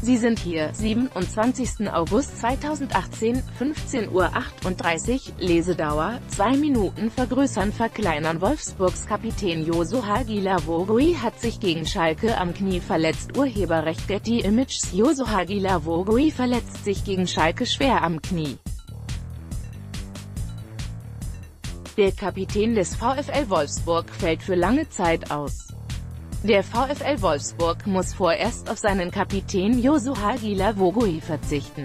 Sie sind hier, 27. August 2018, 15:38 Uhr, Lesedauer, 2 Minuten. Vergrößern/verkleinern. Wolfsburgs Kapitän Joshua Guilavogui hat sich gegen Schalke am Knie verletzt. Urheberrecht Getty Images. Joshua Guilavogui verletzt sich gegen Schalke schwer am Knie. Der Kapitän des VfL Wolfsburg fällt für lange Zeit aus. Der VfL Wolfsburg muss vorerst auf seinen Kapitän Joshua Guilavogui verzichten.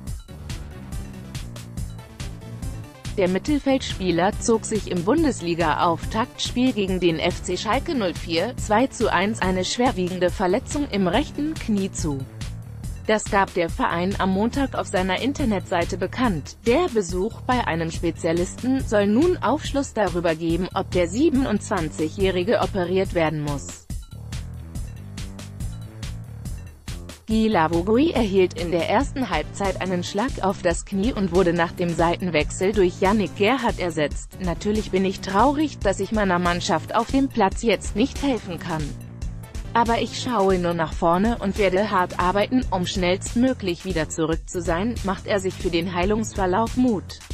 Der Mittelfeldspieler zog sich im Bundesliga-Auftaktspiel gegen den FC Schalke 04 2:1 eine schwerwiegende Verletzung im rechten Knie zu. Das gab der Verein am Montag auf seiner Internetseite bekannt. Der Besuch bei einem Spezialisten soll nun Aufschluss darüber geben, ob der 27-Jährige operiert werden muss. Guilavogui erhielt in der ersten Halbzeit einen Schlag auf das Knie und wurde nach dem Seitenwechsel durch Yannick Gerhardt ersetzt. Natürlich bin ich traurig, dass ich meiner Mannschaft auf dem Platz jetzt nicht helfen kann. Aber ich schaue nur nach vorne und werde hart arbeiten, um schnellstmöglich wieder zurück zu sein, macht er sich für den Heilungsverlauf Mut.